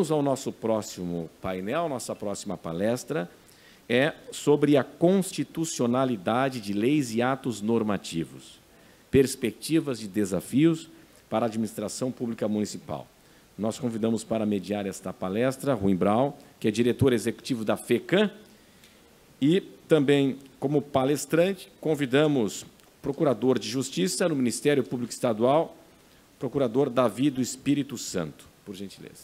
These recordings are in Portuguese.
Vamos ao nosso próximo painel, nossa próxima palestra é sobre a constitucionalidade de leis e atos normativos, perspectivas e desafios para a administração pública municipal. Nós convidamos para mediar esta palestra Rui Brau, que é diretor executivo da FECAM, e também, como palestrante, convidamos o Procurador de Justiça no Ministério Público Estadual, Procurador Davi do Espírito Santo, por gentileza.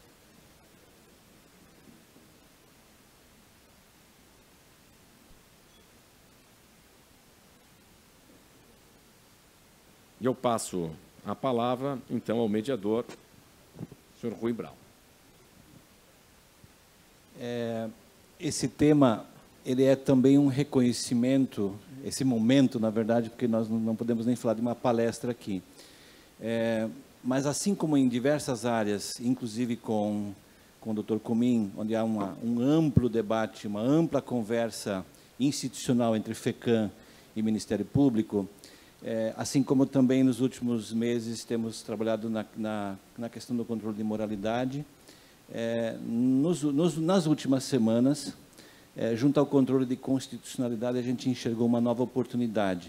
E eu passo a palavra, então, ao mediador, senhor Rui Brau. Esse tema, ele é também um reconhecimento, esse momento, na verdade, porque nós não podemos nem falar de uma palestra aqui. Mas, assim como em diversas áreas, inclusive com o Dr. Comim, onde há um amplo debate, uma ampla conversa institucional entre FECAM e Ministério Público, assim como também nos últimos meses temos trabalhado na questão do controle de moralidade, nas últimas semanas, junto ao controle de constitucionalidade, a gente enxergou uma nova oportunidade.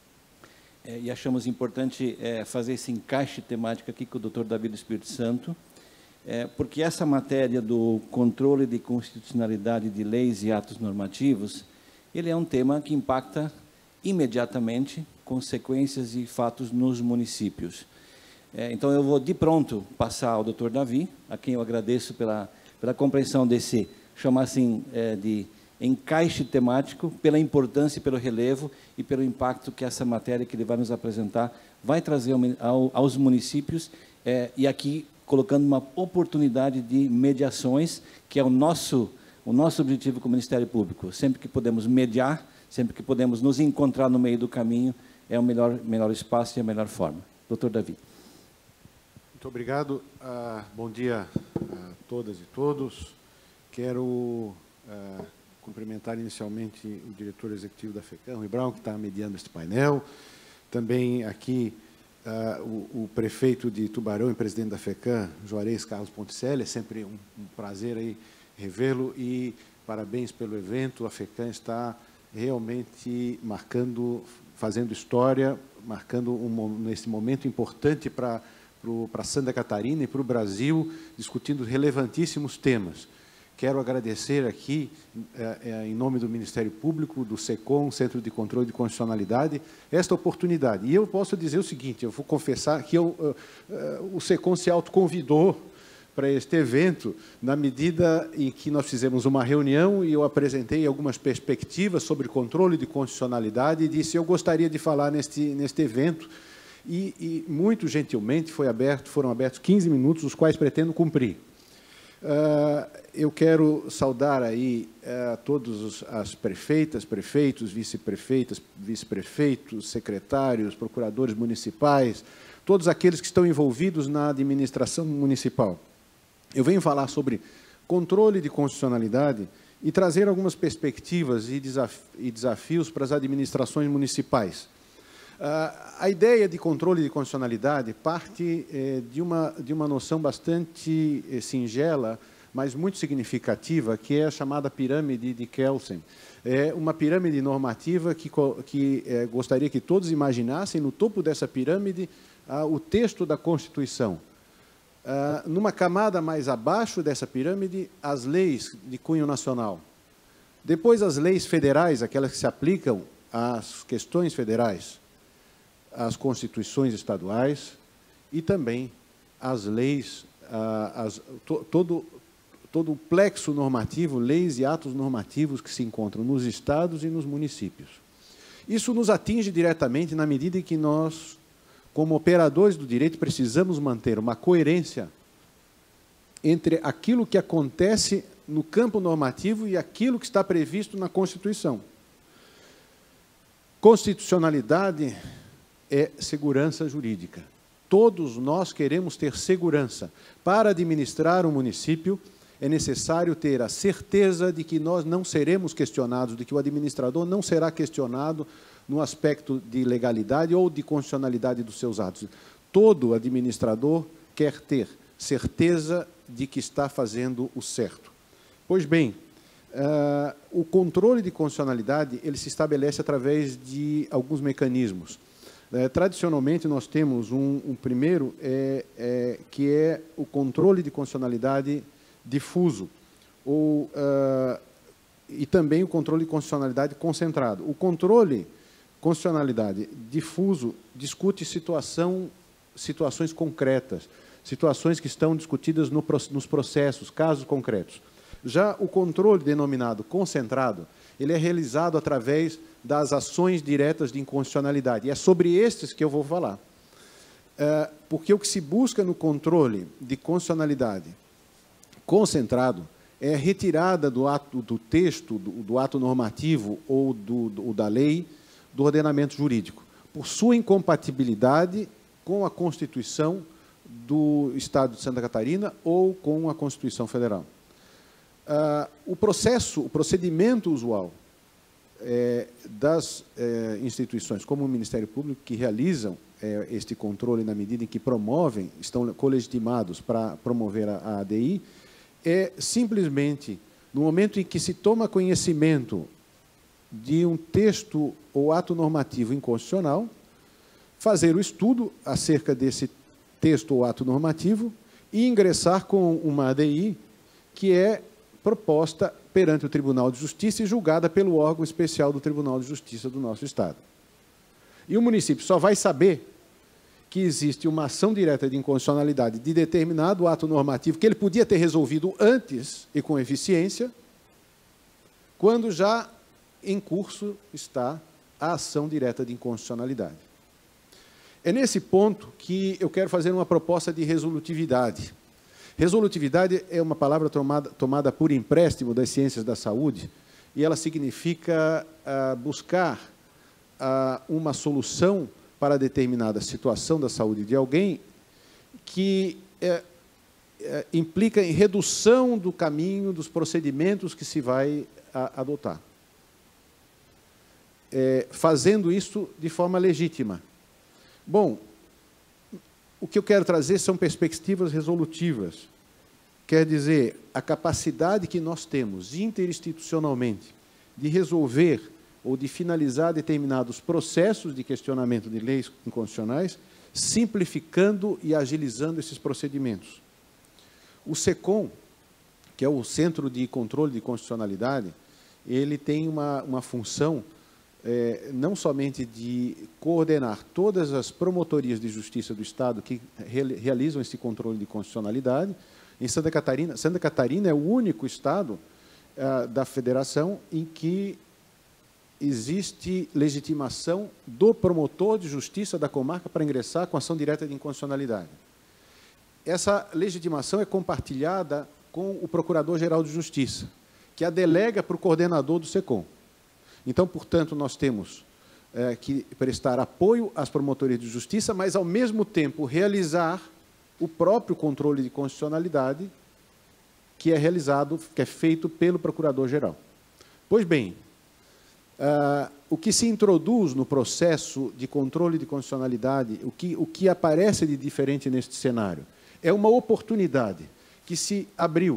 E achamos importante fazer esse encaixe temático aqui com o Dr. Davi do Espírito Santo, porque essa matéria do controle de constitucionalidade de leis e atos normativos, ele é um tema que impacta imediatamente consequências e fatos nos municípios. Então, eu vou, de pronto, passar ao Dr. Davi, a quem eu agradeço pela compreensão desse, chamar assim, de encaixe temático, pela importância e pelo relevo e pelo impacto que essa matéria que ele vai nos apresentar vai trazer aos municípios, e aqui colocando uma oportunidade de mediações, que é o nosso objetivo com o Ministério Público. Sempre que podemos mediar, sempre que podemos nos encontrar no meio do caminho, é o melhor espaço e a melhor forma. Doutor Davi. Muito obrigado. Bom dia a todas e todos. Quero cumprimentar inicialmente o diretor executivo da FECAM, Rui Brau, que está mediando este painel. Também aqui o prefeito de Tubarão e presidente da FECAM, Juarez Carlos Ponticelli. É sempre um prazer aí revê-lo e parabéns pelo evento. A FECAM está realmente fazendo história, marcando nesse momento importante para Santa Catarina e para o Brasil, discutindo relevantíssimos temas. Quero agradecer aqui, em nome do Ministério Público, do SECOM, Centro de Controle de Constitucionalidade, esta oportunidade. E eu posso dizer o seguinte, eu vou confessar que o SECOM se autoconvidou para este evento, na medida em que nós fizemos uma reunião e eu apresentei algumas perspectivas sobre controle de constitucionalidade e disse eu gostaria de falar neste evento e muito gentilmente foram abertos 15 minutos, os quais pretendo cumprir. Eu quero saudar aí todos as prefeitas, prefeitos, vice-prefeitas, vice-prefeitos, secretários, procuradores municipais, todos aqueles que estão envolvidos na administração municipal. Eu venho falar sobre controle de constitucionalidade e trazer algumas perspectivas e desafios para as administrações municipais. A ideia de controle de constitucionalidade parte de uma noção bastante singela, mas muito significativa, que é a chamada pirâmide de Kelsen. É uma pirâmide normativa que gostaria que todos imaginassem no topo dessa pirâmide o texto da Constituição. Numa camada mais abaixo dessa pirâmide, as leis de cunho nacional. Depois, as leis federais, aquelas que se aplicam às questões federais, às constituições estaduais e também as leis, todo o plexo normativo, leis e atos normativos que se encontram nos estados e nos municípios. Isso nos atinge diretamente na medida em que nós, como operadores do direito, precisamos manter uma coerência entre aquilo que acontece no campo normativo e aquilo que está previsto na Constituição. Constitucionalidade é segurança jurídica. Todos nós queremos ter segurança. Para administrar um município, é necessário ter a certeza de que nós não seremos questionados, de que o administrador não será questionado no aspecto de legalidade ou de constitucionalidade dos seus atos. Todo administrador quer ter certeza de que está fazendo o certo. Pois bem, o controle de constitucionalidade ele se estabelece através de alguns mecanismos. Tradicionalmente, nós temos um primeiro, que é o controle de constitucionalidade difuso, e também o controle de constitucionalidade concentrado. O controle de constitucionalidade difuso discute situações concretas, situações que estão discutidas nos processos, casos concretos. Já o controle denominado concentrado, ele é realizado através das ações diretas de inconstitucionalidade. E é sobre estes que eu vou falar. Porque o que se busca no controle de constitucionalidade concentrado é a retirada do texto, do ato normativo ou da lei, do ordenamento jurídico, por sua incompatibilidade com a Constituição do Estado de Santa Catarina ou com a Constituição Federal. O procedimento usual das instituições, como o Ministério Público, que realizam este controle na medida em que promovem, estão colegitimados para promover a ADI, é simplesmente, no momento em que se toma conhecimento de um texto ou ato normativo inconstitucional, fazer o estudo acerca desse texto ou ato normativo e ingressar com uma ADI que é proposta perante o Tribunal de Justiça e julgada pelo órgão especial do Tribunal de Justiça do nosso Estado. E o município só vai saber que existe uma ação direta de inconstitucionalidade de determinado ato normativo que ele podia ter resolvido antes e com eficiência, quando já em curso está a ação direta de inconstitucionalidade. É nesse ponto que eu quero fazer uma proposta de resolutividade. Resolutividade é uma palavra tomada por empréstimo das ciências da saúde, e ela significa buscar uma solução para determinada situação da saúde de alguém que implica em redução do caminho, dos procedimentos que se vai adotar. Fazendo isso de forma legítima. Bom, o que eu quero trazer são perspectivas resolutivas. Quer dizer, a capacidade que nós temos interinstitucionalmente de resolver ou de finalizar determinados processos de questionamento de leis inconstitucionais, simplificando e agilizando esses procedimentos. O SECOM, que é o Centro de Controle de Constitucionalidade, ele tem uma função não somente de coordenar todas as promotorias de justiça do Estado que realizam esse controle de constitucionalidade. Em Santa Catarina é o único Estado da Federação em que existe legitimação do promotor de justiça da comarca para ingressar com ação direta de inconstitucionalidade. Essa legitimação é compartilhada com o Procurador-Geral de Justiça, que a delega para o coordenador do SECOM. Então, portanto, nós temos que prestar apoio às promotorias de justiça, mas, ao mesmo tempo, realizar o próprio controle de constitucionalidade que é feito pelo Procurador-Geral. Pois bem, o que se introduz no processo de controle de constitucionalidade, o que aparece de diferente neste cenário, é uma oportunidade que se abriu,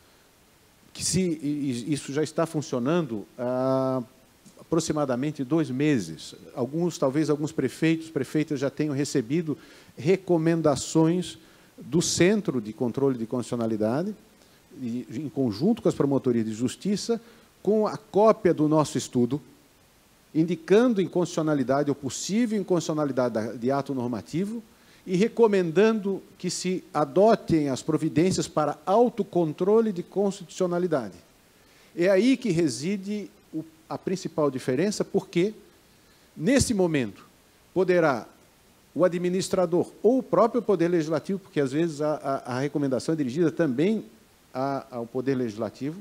isso já está funcionando há aproximadamente 2 meses. Talvez alguns prefeitas já tenham recebido recomendações do Centro de Controle de Constitucionalidade, em conjunto com as promotorias de justiça, com a cópia do nosso estudo, indicando inconstitucionalidade ou possível inconstitucionalidade de ato normativo e recomendando que se adotem as providências para autocontrole de constitucionalidade. É aí que reside a principal diferença, porque, nesse momento, poderá o administrador ou o próprio Poder Legislativo, porque, às vezes, a recomendação é dirigida também ao Poder Legislativo,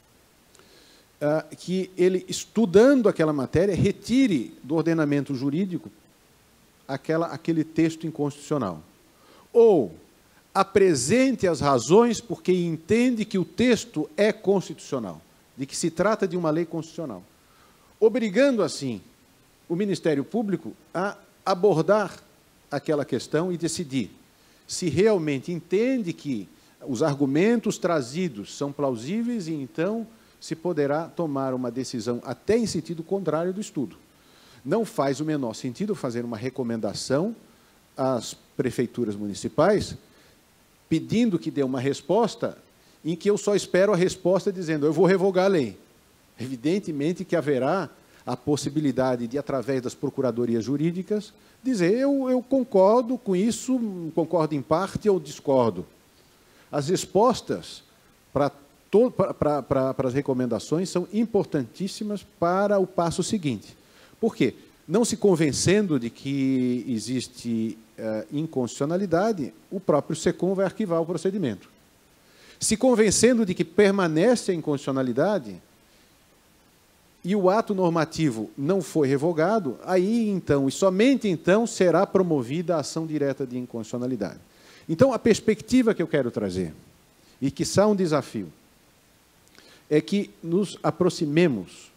que ele, estudando aquela matéria, retire do ordenamento jurídico aquele texto inconstitucional. Ou apresente as razões porque entende que o texto é constitucional, de que se trata de uma lei constitucional, obrigando, assim, o Ministério Público a abordar aquela questão e decidir se realmente entende que os argumentos trazidos são plausíveis e, então, se poderá tomar uma decisão até em sentido contrário do estudo. Não faz o menor sentido fazer uma recomendação às prefeituras municipais pedindo que dê uma resposta em que eu só espero a resposta dizendo eu vou revogar a lei. Evidentemente que haverá a possibilidade de, através das procuradorias jurídicas, dizer eu concordo com isso, concordo em parte ou discordo. As respostas para as recomendações são importantíssimas para o passo seguinte. Por quê? Não se convencendo de que existe inconstitucionalidade, o próprio SECOM vai arquivar o procedimento. Se convencendo de que permanece a inconstitucionalidade e o ato normativo não foi revogado, aí, então, e somente então, será promovida a ação direta de inconstitucionalidade. Então, a perspectiva que eu quero trazer, e que será um desafio, é que nos aproximemos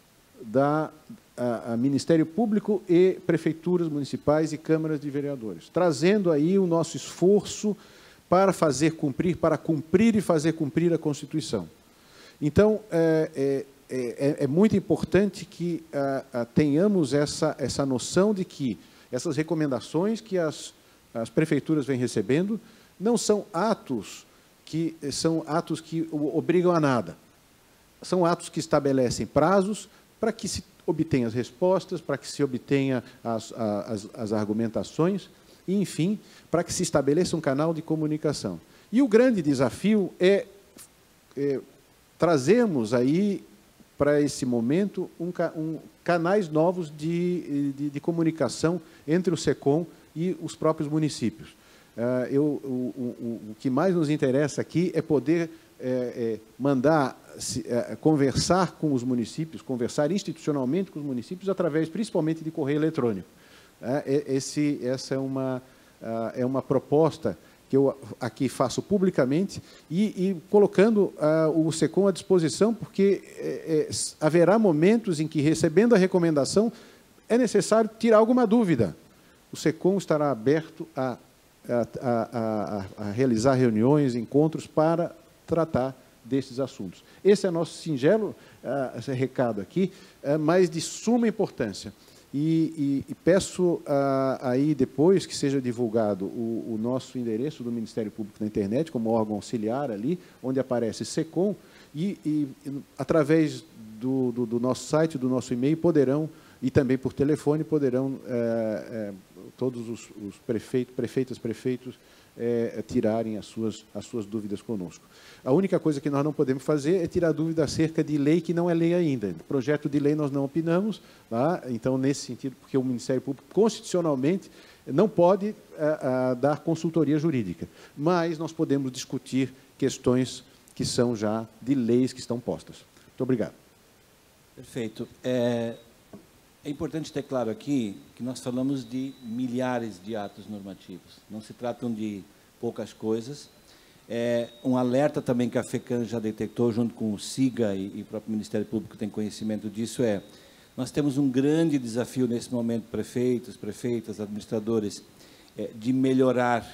a Ministério Público e prefeituras municipais e câmaras de vereadores, trazendo aí o nosso esforço para fazer cumprir, para cumprir e fazer cumprir a Constituição. Então, é muito importante que tenhamos essa noção de que essas recomendações que as prefeituras vêm recebendo não são atos que obrigam a nada. São atos que estabelecem prazos para que se obtenha as respostas, para que se obtenha as argumentações, e, enfim, para que se estabeleça um canal de comunicação. E o grande desafio é trazermos aí, para esse momento, canais novos de comunicação entre o SECOM e os próprios municípios. O que mais nos interessa aqui é poder conversar com os municípios, conversar institucionalmente com os municípios, através, principalmente, de correio eletrônico. Essa é uma proposta que eu aqui faço publicamente e colocando o SECOM à disposição, porque haverá momentos em que, recebendo a recomendação, é necessário tirar alguma dúvida. O SECOM estará aberto a realizar reuniões, encontros para tratar desses assuntos. Esse é nosso singelo recado aqui, mas de suma importância. E peço aí depois que seja divulgado o nosso endereço do Ministério Público na internet, como órgão auxiliar ali, onde aparece SECOM, e através do nosso site, do nosso e-mail, poderão, e também por telefone, poderão todos os prefeitos, tirarem as suas dúvidas conosco. A única coisa que nós não podemos fazer é tirar dúvida acerca de lei que não é lei ainda. Projeto de lei nós não opinamos, tá? Então, nesse sentido, porque o Ministério Público, constitucionalmente, não pode dar consultoria jurídica, mas nós podemos discutir questões que são já de leis que estão postas. Muito obrigado. Perfeito. É importante ter claro aqui que nós falamos de milhares de atos normativos. Não se tratam de poucas coisas. Um alerta também que a FECAM já detectou, junto com o SIGA e o próprio Ministério Público tem conhecimento disso, nós temos um grande desafio nesse momento, prefeitos, prefeitas, administradores, de melhorar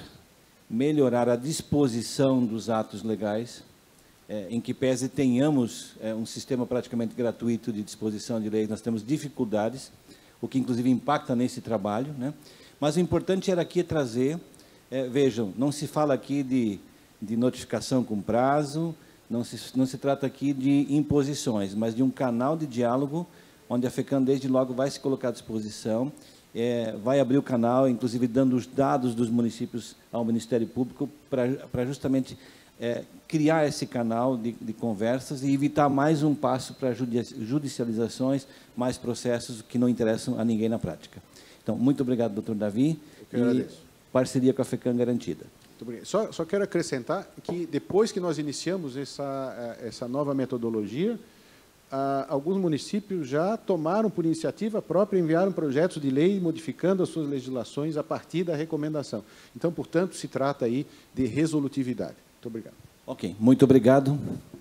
a disposição dos atos legais, em que pese tenhamos um sistema praticamente gratuito de disposição de leis, nós temos dificuldades, o que inclusive impacta nesse trabalho, né? Mas o importante era aqui trazer, vejam, não se fala aqui de notificação com prazo, não se trata aqui de imposições, mas de um canal de diálogo, onde a FECAM, desde logo, vai se colocar à disposição, vai abrir o canal, inclusive dando os dados dos municípios ao Ministério Público, para justamente criar esse canal de conversas e evitar mais um passo para judicializações, mais processos que não interessam a ninguém na prática. Então, muito obrigado, doutor Davi, e parceria com a FECAM garantida. Muito obrigado. Só quero acrescentar que, depois que nós iniciamos essa nova metodologia, alguns municípios já tomaram por iniciativa própria, enviaram projetos de lei modificando as suas legislações a partir da recomendação. Então, portanto, se trata aí de resolutividade. Muito obrigado. Ok, muito obrigado.